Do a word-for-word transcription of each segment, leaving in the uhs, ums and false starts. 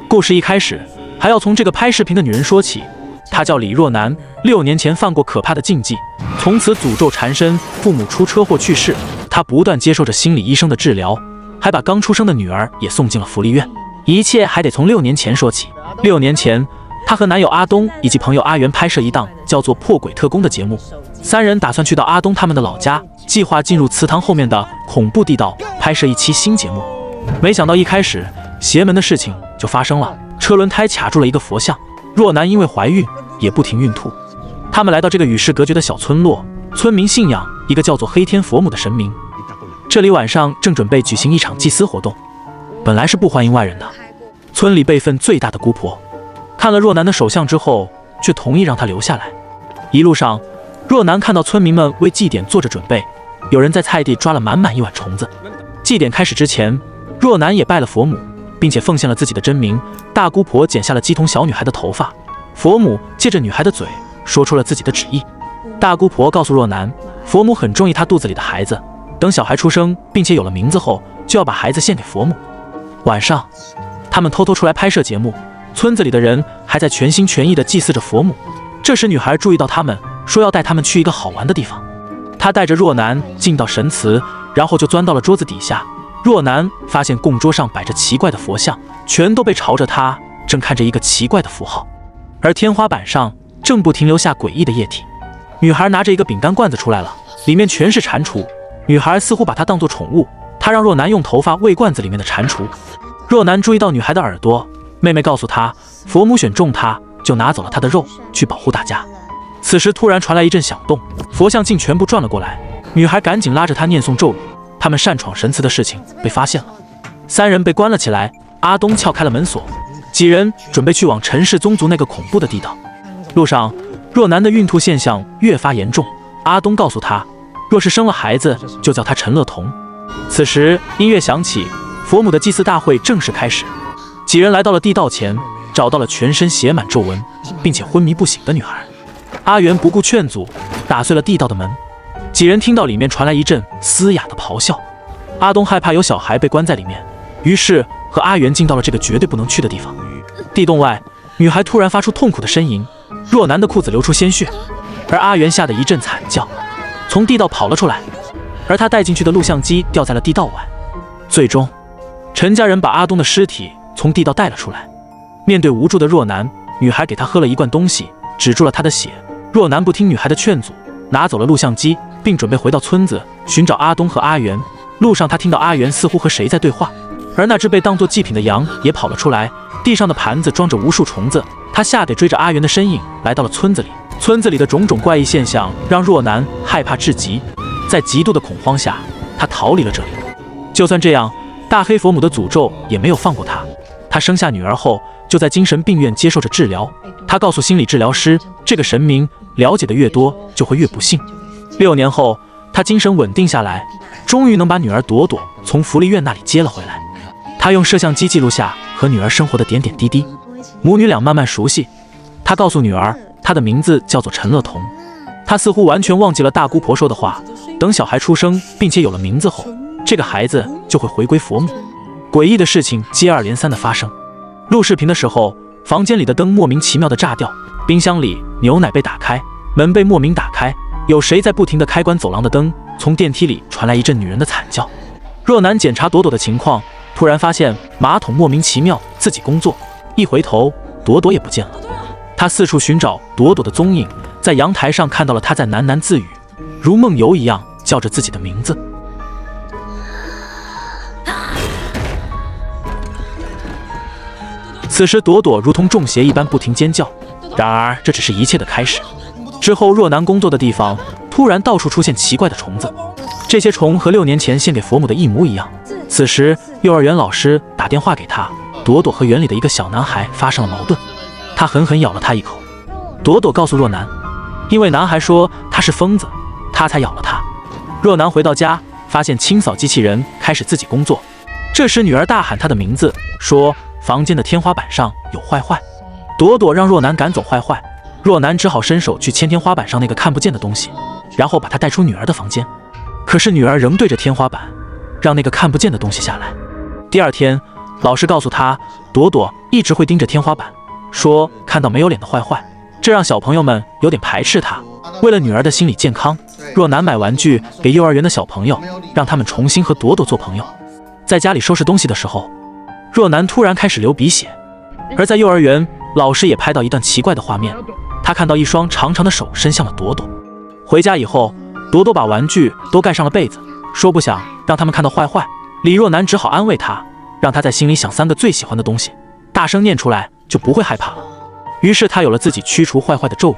故事一开始还要从这个拍视频的女人说起，她叫李若男，六年前犯过可怕的禁忌，从此诅咒缠身，父母出车祸去世，她不断接受着心理医生的治疗，还把刚出生的女儿也送进了福利院。一切还得从六年前说起。六年前，她和男友阿东以及朋友阿元拍摄一档叫做《破鬼特工》的节目，三人打算去到阿东他们的老家，计划进入祠堂后面的恐怖地道拍摄一期新节目。没想到一开始邪门的事情就发生了，车轮胎卡住了一个佛像，若男因为怀孕也不停孕吐。他们来到这个与世隔绝的小村落，村民信仰一个叫做黑天佛母的神明，这里晚上正准备举行一场祭祀活动，本来是不欢迎外人的。村里辈分最大的姑婆看了若男的手相之后，却同意让他留下来。一路上，若男看到村民们为祭典做着准备，有人在菜地抓了满满一碗虫子。祭典开始之前，若男也拜了佛母，并且奉献了自己的真名。大姑婆剪下了鸡童小女孩的头发，佛母借着女孩的嘴说出了自己的旨意。大姑婆告诉若男，佛母很中意她肚子里的孩子，等小孩出生并且有了名字后，就要把孩子献给佛母。晚上，他们偷偷出来拍摄节目，村子里的人还在全心全意地祭祀着佛母。这时女孩注意到他们，说要带他们去一个好玩的地方。她带着若男进到神祠，然后就钻到了桌子底下。若男发现供桌上摆着奇怪的佛像，全都被朝着他，正看着一个奇怪的符号，而天花板上正不停留下诡异的液体。女孩拿着一个饼干罐子出来了，里面全是蟾蜍。女孩似乎把它当作宠物，她让若男用头发喂罐子里面的蟾蜍。若男注意到女孩的耳朵，妹妹告诉她，佛母选中她，就拿走了她的肉去保护大家。此时突然传来一阵响动，佛像竟全部转了过来。女孩赶紧拉着她念诵咒语。他们擅闯神祠的事情被发现了，三人被关了起来。阿东撬开了门锁，几人准备去往陈氏宗族那个恐怖的地道。路上，若男的孕吐现象越发严重，阿东告诉他，若是生了孩子，就叫他陈乐彤。此时音乐响起，佛母的祭祀大会正式开始。几人来到了地道前，找到了全身写满皱纹并且昏迷不醒的女孩。阿元不顾劝阻，打碎了地道的门。几人听到里面传来一阵嘶哑的咆哮，阿东害怕有小孩被关在里面，于是和阿元进到了这个绝对不能去的地方。地洞外，女孩突然发出痛苦的呻吟，若男的裤子流出鲜血，而阿元吓得一阵惨叫，从地道跑了出来，而他带进去的录像机掉在了地道外。最终，陈家人把阿东的尸体从地道带了出来。面对无助的若男，女孩给他喝了一罐东西，止住了他的血。若男不听女孩的劝阻，拿走了录像机，并准备回到村子寻找阿东和阿元。路上，他听到阿元似乎和谁在对话，而那只被当作祭品的羊也跑了出来，地上的盘子装着无数虫子。他吓得追着阿元的身影来到了村子里。村子里的种种怪异现象让若男害怕至极，在极度的恐慌下，他逃离了这里。就算这样，大黑佛母的诅咒也没有放过他。他生下女儿后，就在精神病院接受着治疗。他告诉心理治疗师，这个神明了解的越多，就会越不幸。六年后，他精神稳定下来，终于能把女儿朵朵从福利院那里接了回来。他用摄像机记录下和女儿生活的点点滴滴，母女俩慢慢熟悉。他告诉女儿，她的名字叫做陈乐彤。他似乎完全忘记了大姑婆说的话，等小孩出生并且有了名字后，这个孩子就会回归佛母。诡异的事情接二连三的发生。录视频的时候，房间里的灯莫名其妙的炸掉，冰箱里牛奶被打开，门被莫名打开，有谁在不停的开关走廊的灯。从电梯里传来一阵女人的惨叫。若男检查朵朵的情况，突然发现马桶莫名其妙自己工作，一回头，朵朵也不见了。他四处寻找朵朵的踪影，在阳台上看到了她在喃喃自语，如梦游一样叫着自己的名字。此时朵朵如同中邪一般不停尖叫，然而这只是一切的开始。之后若男工作的地方突然到处出现奇怪的虫子，这些虫和六年前献给佛母的一模一样。此时幼儿园老师打电话给他，朵朵和园里的一个小男孩发生了矛盾，他狠狠咬了他一口。朵朵告诉若男，因为男孩说他是疯子，他才咬了他。若男回到家，发现清扫机器人开始自己工作。这时女儿大喊他的名字，说房间的天花板上有坏坏。朵朵让若男赶走坏坏，若男只好伸手去牵天花板上那个看不见的东西，然后把他带出女儿的房间。可是女儿仍对着天花板，让那个看不见的东西下来。第二天， 老师告诉他，朵朵一直会盯着天花板，说看到没有脸的坏坏，这让小朋友们有点排斥他。为了女儿的心理健康，若男买玩具给幼儿园的小朋友，让他们重新和朵朵做朋友。在家里收拾东西的时候，若男突然开始流鼻血，而在幼儿园，老师也拍到一段奇怪的画面，他看到一双长长的手伸向了朵朵。回家以后，朵朵把玩具都盖上了被子，说不想让他们看到坏坏。李若男只好安慰他，让他在心里想三个最喜欢的东西，大声念出来就不会害怕了。于是他有了自己驱除坏坏的咒语。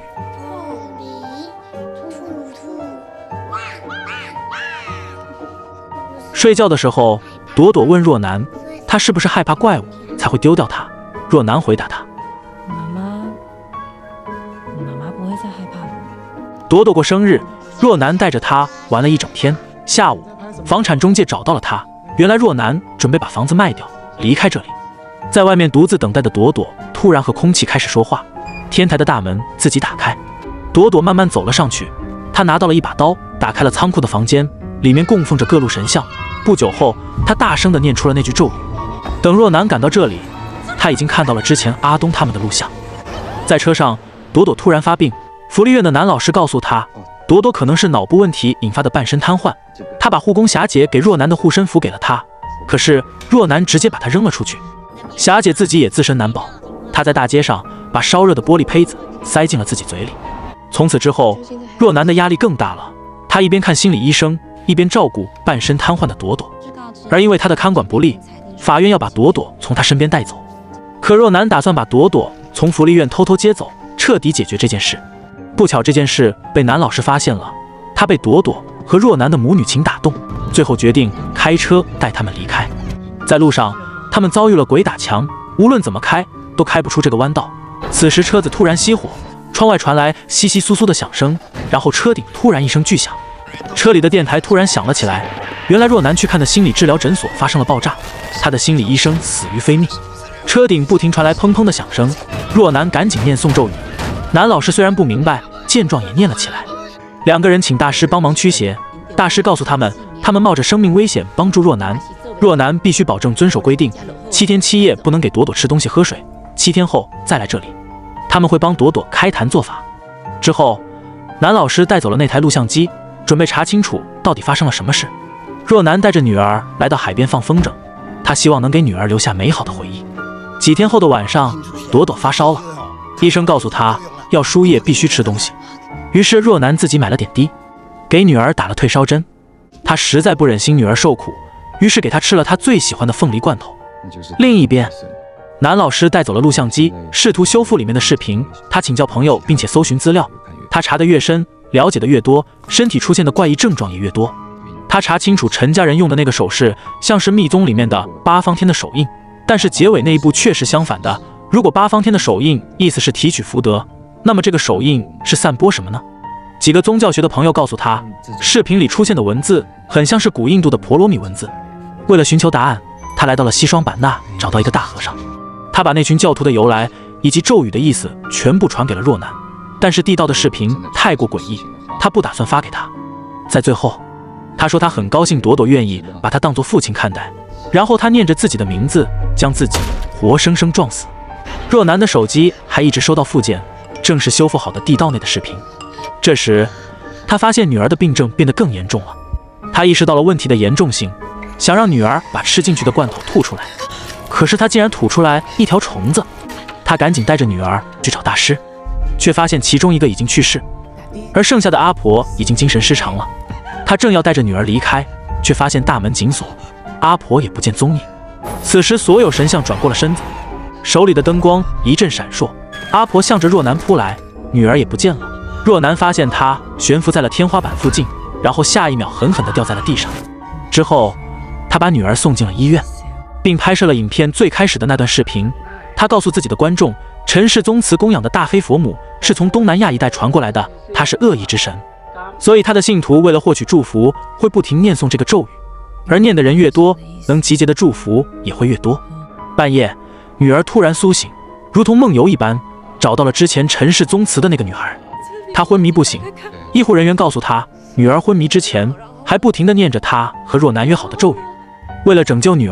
睡觉的时候，朵朵问若男，他是不是害怕怪物才会丢掉它？若男回答他， 妈妈，妈妈不会再害怕了。 朵朵过生日，若男带着她玩了一整天。下午，房产中介找到了他，原来若男准备把房子卖掉，离开这里。在外面独自等待的朵朵突然和空气开始说话，天台的大门自己打开，朵朵慢慢走了上去，她拿到了一把刀，打开了仓库的房间，里面供奉着各路神像。不久后，她大声地念出了那句咒语。等若男赶到这里，他已经看到了之前阿东他们的录像。在车上，朵朵突然发病，福利院的男老师告诉他，朵朵可能是脑部问题引发的半身瘫痪。他把护工霞姐给若男的护身符给了他，可是若男直接把他扔了出去。霞姐自己也自身难保，她在大街上把烧热的玻璃胚子塞进了自己嘴里。从此之后，若男的压力更大了，他一边看心理医生，一边照顾半身瘫痪的朵朵。而因为他的看管不力，法院要把朵朵从他身边带走。可若男打算把朵朵从福利院偷偷接走，彻底解决这件事。不巧这件事被男老师发现了，他被朵朵和若男的母女情打动，最后决定开车带他们离开。在路上，他们遭遇了鬼打墙，无论怎么开都开不出这个弯道。此时车子突然熄火，窗外传来窸窸窣窣的响声，然后车顶突然一声巨响，车里的电台突然响了起来。原来若男去看的心理治疗诊所发生了爆炸，他的心理医生死于非命。车顶不停传来砰砰的响声，若男赶紧念诵咒语。男老师虽然不明白，见状也念了起来。两个人请大师帮忙驱邪，大师告诉他们，他们冒着生命危险帮助若男，若男必须保证遵守规定，七天七夜不能给朵朵吃东西喝水，七天后再来这里，他们会帮朵朵开坛做法。之后，男老师带走了那台录像机，准备查清楚到底发生了什么事。若男带着女儿来到海边放风筝，他希望能给女儿留下美好的回忆。几天后的晚上，朵朵发烧了，医生告诉她要输液必须吃东西，于是若男自己买了点滴，给女儿打了退烧针。他实在不忍心女儿受苦，于是给她吃了她最喜欢的凤梨罐头。另一边，男老师带走了录像机，试图修复里面的视频。他请教朋友，并且搜寻资料，他查得越深，了解的越多，身体出现的怪异症状也越多。他查清楚陈家人用的那个手势像是密宗里面的八方天的手印，但是结尾那一步却是相反的。如果八方天的手印意思是提取福德，那么这个手印是散播什么呢？几个宗教学的朋友告诉他，视频里出现的文字很像是古印度的婆罗米文字。为了寻求答案，他来到了西双版纳，找到一个大和尚。他把那群教徒的由来以及咒语的意思全部传给了若男，但是地道的视频太过诡异，他不打算发给他。在最后，他说他很高兴朵朵愿意把他当作父亲看待，然后他念着自己的名字，将自己活生生撞死。若男的手机还一直收到附件，正是修复好的地道内的视频。这时，他发现女儿的病症变得更严重了，他意识到了问题的严重性，想让女儿把吃进去的罐头吐出来，可是他竟然吐出来一条虫子。他赶紧带着女儿去找大师，却发现其中一个已经去世，而剩下的阿婆已经精神失常了。他正要带着女儿离开，却发现大门紧锁，阿婆也不见踪影。此时，所有神像转过了身子，手里的灯光一阵闪烁，阿婆向着若男扑来，女儿也不见了。若男发现她悬浮在了天花板附近，然后下一秒狠狠地掉在了地上。之后，他把女儿送进了医院，并拍摄了影片最开始的那段视频。他告诉自己的观众，陈氏宗祠供养的大黑佛母是从东南亚一带传过来的，她是恶意之神，所以他的信徒为了获取祝福，会不停念诵这个咒语，而念的人越多，能集结的祝福也会越多。半夜，女儿突然苏醒，如同梦游一般，找到了之前陈氏宗祠的那个女孩。她昏迷不醒，医护人员告诉她，女儿昏迷之前还不停地念着她和若男约好的咒语。为了拯救女儿，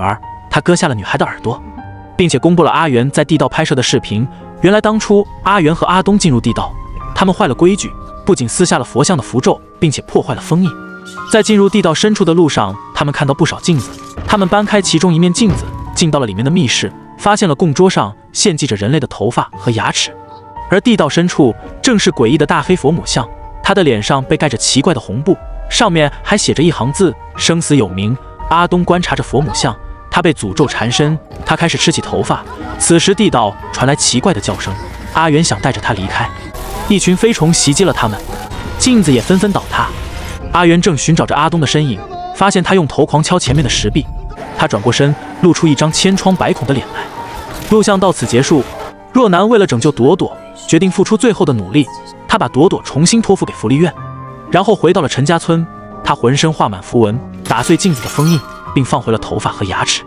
他割下了女孩的耳朵，并且公布了阿元在地道拍摄的视频。原来当初阿元和阿东进入地道，他们坏了规矩，不仅撕下了佛像的符咒，并且破坏了封印。在进入地道深处的路上，他们看到不少镜子，他们搬开其中一面镜子，进到了里面的密室，发现了供桌上献祭着人类的头发和牙齿。而地道深处正是诡异的大黑佛母像，他的脸上被盖着奇怪的红布，上面还写着一行字：生死有命。阿东观察着佛母像，他被诅咒缠身，他开始吃起头发。此时地道传来奇怪的叫声，阿元想带着他离开，一群飞虫袭击了他们，镜子也纷纷倒塌。阿元正寻找着阿东的身影，发现他用头狂敲前面的石壁。他转过身，露出一张千疮百孔的脸来。录像到此结束。若男为了拯救朵朵，决定付出最后的努力。他把朵朵重新托付给福利院，然后回到了陈家村。他浑身画满符文，打碎镜子的封印，并放回了头发和牙齿。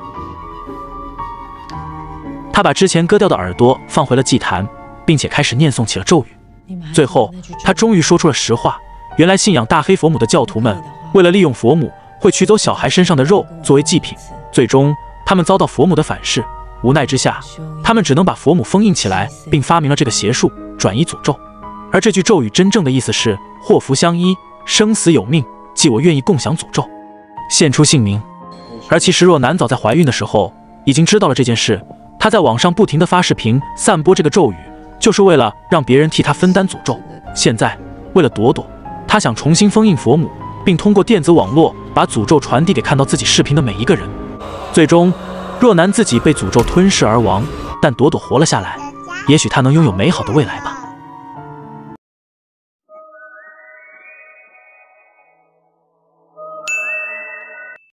他把之前割掉的耳朵放回了祭坛，并且开始念诵起了咒语。最后，他终于说出了实话。原来信仰大黑佛母的教徒们，为了利用佛母，会取走小孩身上的肉作为祭品。最终，他们遭到佛母的反噬，无奈之下，他们只能把佛母封印起来，并发明了这个邪术转移诅咒。而这句咒语真正的意思是祸福相依，生死有命，即我愿意共享诅咒，献出姓名。而其实若男早在怀孕的时候已经知道了这件事，他在网上不停地发视频散播这个咒语，就是为了让别人替他分担诅咒。现在为了朵朵，他想重新封印佛母，并通过电子网络把诅咒传递给看到自己视频的每一个人。最终若男自己被诅咒吞噬而亡，但朵朵活了下来，也许他能拥有美好的未来吧。